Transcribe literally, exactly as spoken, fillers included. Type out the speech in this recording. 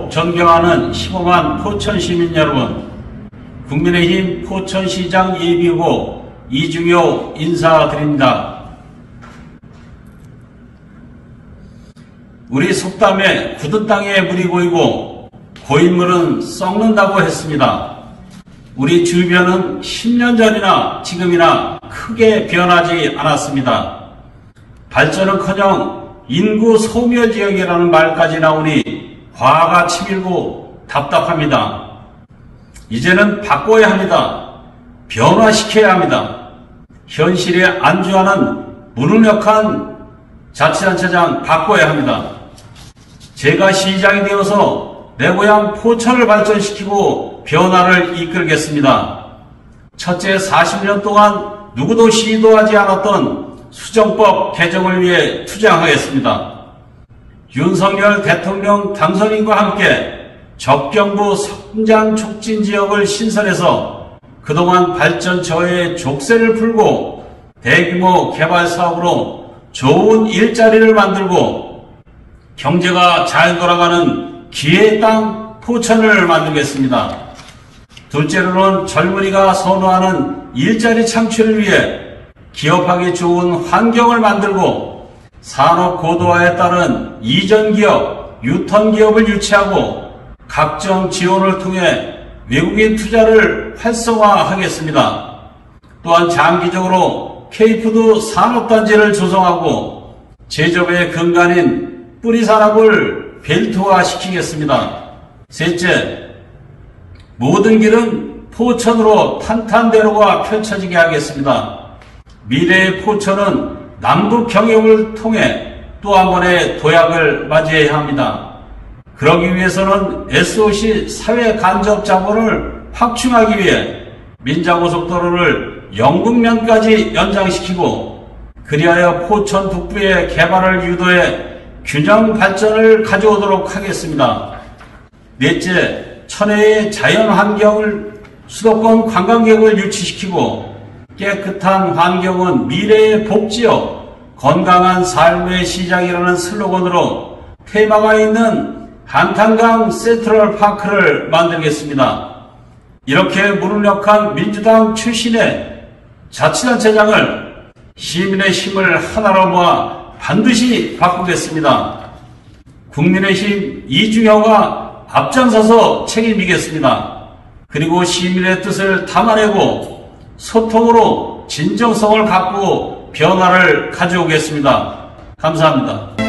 존경하는 십오만 포천시민 여러분, 국민의힘 포천시장 예비후보 이중효 인사드립니다. 우리 속담에 굳은 땅에 물이 고이고 고인물은 썩는다고 했습니다. 우리 주변은 십 년 전이나 지금이나 크게 변하지 않았습니다. 발전은커녕 인구 소멸 지역이라는 말까지 나오니 화가 치밀고 답답합니다. 이제는 바꿔야 합니다. 변화시켜야 합니다. 현실에 안주하는 무능력한 자치단체장 바꿔야 합니다. 제가 시장이 되어서 내 고향 포천을 발전시키고 변화를 이끌겠습니다. 첫째, 사십 년 동안 누구도 시도하지 않았던 수정법 개정을 위해 투쟁하겠습니다. 윤석열 대통령 당선인과 함께 적경부 성장 촉진 지역을 신설해서 그동안 발전 저해의 족쇄를 풀고 대규모 개발 사업으로 좋은 일자리를 만들고 경제가 잘 돌아가는 기회의 땅 포천을 만들겠습니다. 둘째로는 젊은이가 선호하는 일자리 창출을 위해 기업하기 좋은 환경을 만들고 산업 고도화에 따른 이전 기업, 유턴 기업을 유치하고 각종 지원을 통해 외국인 투자를 활성화하겠습니다. 또한 장기적으로 K푸드 산업단지를 조성하고 제조업의 근간인 뿌리산업을 벨트화시키겠습니다. 셋째, 모든 길은 포천으로 탄탄대로가 펼쳐지게 하겠습니다. 미래의 포천은 남북 경협을 통해 또 한 번의 도약을 맞이해야 합니다. 그러기 위해서는 에스오씨 사회 간접 자본을 확충하기 위해 민자고속도로를 영북면까지 연장시키고 그리하여 포천 북부의 개발을 유도해 균형 발전을 가져오도록 하겠습니다. 넷째, 천혜의 자연환경을 수도권 관광객을 유치시키고 깨끗한 환경은 미래의 복지요, 건강한 삶의 시작이라는 슬로건으로 테마가 있는 한탄강 센트럴파크를 만들겠습니다. 이렇게 무능력한 민주당 출신의 자치단체장을 시민의 힘을 하나로 모아 반드시 바꾸겠습니다. 국민의힘 이중효가 앞장서서 책임지겠습니다. 그리고 시민의 뜻을 담아내고 소통으로 진정성을 갖고 변화를 가져오겠습니다. 감사합니다.